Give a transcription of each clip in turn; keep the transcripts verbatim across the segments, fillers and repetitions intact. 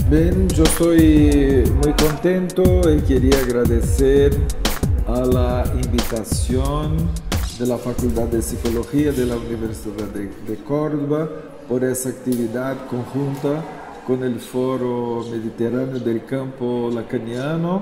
Bien, yo estoy muy contento y quería agradecer a la invitación de la Facultad de Psicología de la Universidad de, de Córdoba por esa actividad conjunta con el Foro Mediterráneo del Campo Lacaniano.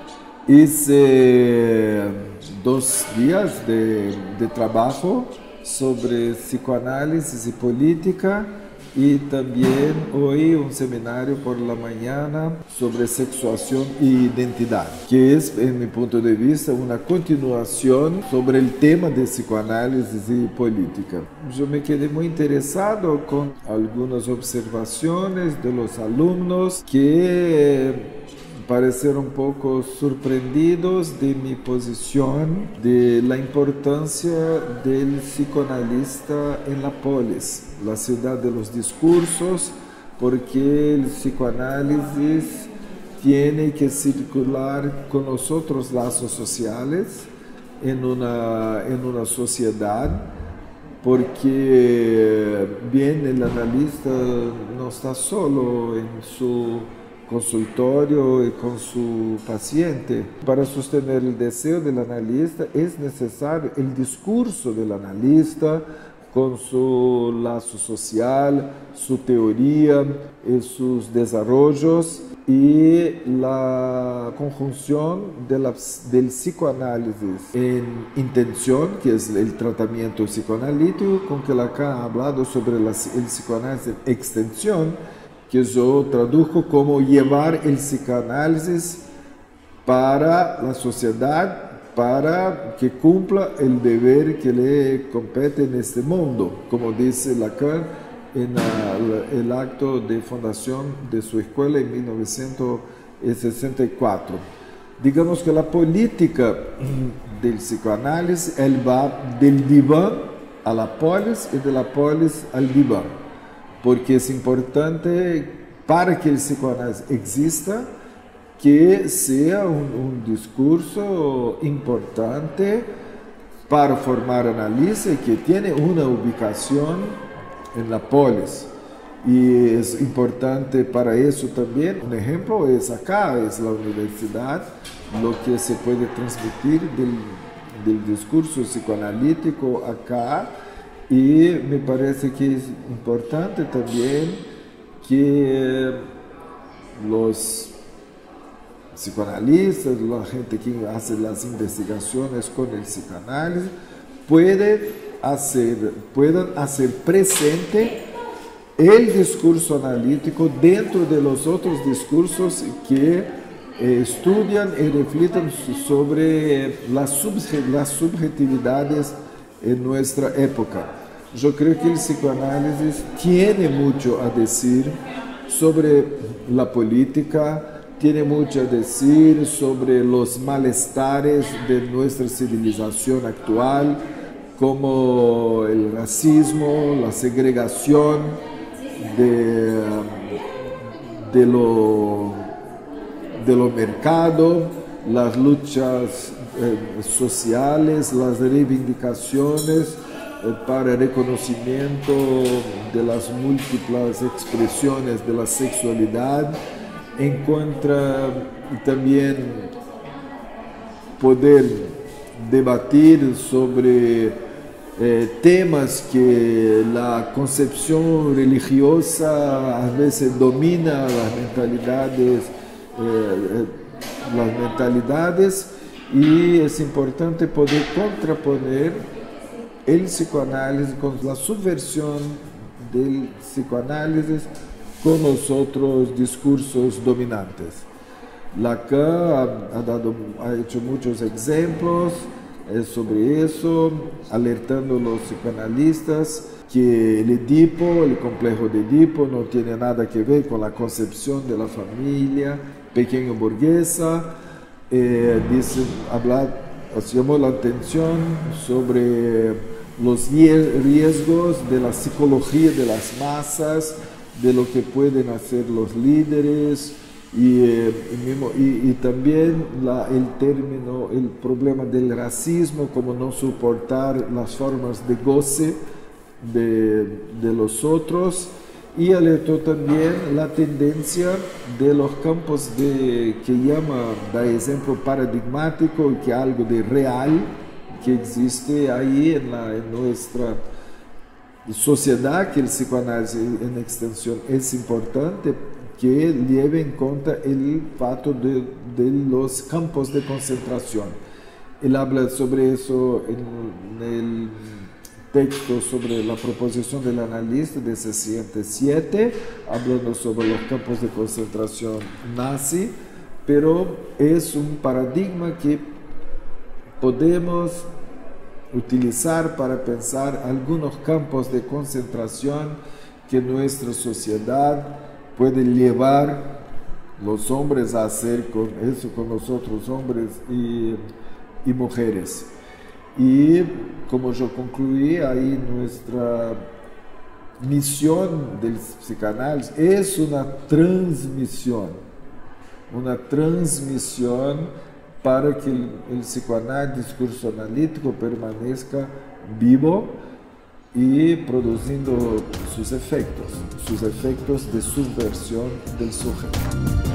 Hice dos días de, de trabajo sobre psicoanálisis y política, y también hoy un seminario por la mañana sobre sexuación e identidad, que es, en mi punto de vista, una continuación sobre el tema de psicoanálisis y política. Yo me quedé muy interesado con algunas observaciones de los alumnos que parecieron un poco sorprendidos de mi posición, de la importancia del psicoanalista en la polis, la ciudad de los discursos, porque el psicoanálisis tiene que circular con los otros lazos sociales en una, en una sociedad, porque bien el analista no está solo en su consultorio y con su paciente. Para sostener el deseo del analista es necesario el discurso del analista con su lazo social, su teoría y sus desarrollos, y la conjunción de la, del psicoanálisis en intención, que es el tratamiento psicoanalítico, con que Lacan ha hablado sobre la, el psicoanálisis en extensión, que yo tradujo como llevar el psicoanálisis para la sociedad, para que cumpla el deber que le compete en este mundo, como dice Lacan en el, el acto de fundación de su escuela en mil novecientos sesenta y cuatro. Digamos que la política del psicoanálisis, él va del diván a la polis y de la polis al diván, porque es importante para que el psicoanálisis exista que sea un, un discurso importante para formar analistas, que tiene una ubicación en la polis. Y es importante para eso también, un ejemplo es acá, es la universidad, lo que se puede transmitir del, del discurso psicoanalítico acá. Y me parece que es importante también que los psicoanalistas, la gente que hace las investigaciones con el psicoanálisis, pueden hacer, puedan hacer presente el discurso analítico dentro de los otros discursos que eh, estudian y reflejan sobre las, subje las subjetividades en nuestra época. Yo creo que el psicoanálisis tiene mucho a decir sobre la política, tiene mucho a decir sobre los malestares de nuestra civilización actual, como el racismo, la segregación de, de lo, de lo mercado, las luchas eh, sociales, las reivindicaciones eh, para el reconocimiento de las múltiples expresiones de la sexualidad, encuentra también poder debatir sobre eh, temas que la concepción religiosa a veces domina las mentalidades eh, las mentalidades, y es importante poder contraponer el psicoanálisis con la subversión del psicoanálisis con los otros discursos dominantes. Lacan ha, ha, dado, ha hecho muchos ejemplos eh, sobre eso, alertando a los psicoanalistas que el Edipo, el complejo de Edipo, no tiene nada que ver con la concepción de la familia pequeño burguesa. Eh, dice, hablar, llamó la atención sobre los riesgos de la psicología de las masas, de lo que pueden hacer los líderes, y, eh, y, y también la, el término, el problema del racismo, como no soportar las formas de goce de, de los otros, y alertó también la tendencia de los campos de, que llama, da ejemplo paradigmático, que algo de real que existe ahí en, la, en nuestra sociedad, que el psicoanálisis en extensión es importante, que lleve en cuenta el fato de, de los campos de concentración. Él habla sobre eso en, en el texto sobre la proposición del analista de sesenta y siete, hablando sobre los campos de concentración nazi, pero es un paradigma que podemos utilizar para pensar algunos campos de concentración que nuestra sociedad puede llevar los hombres a hacer con eso, con los otros hombres y, y mujeres. Y como yo concluí, ahí nuestra misión del psicanálisis es una transmisión, una transmisión para que el, el psicoanálisis, discurso analítico permanezca vivo y produciendo sus efectos, sus efectos de subversión del sujeto.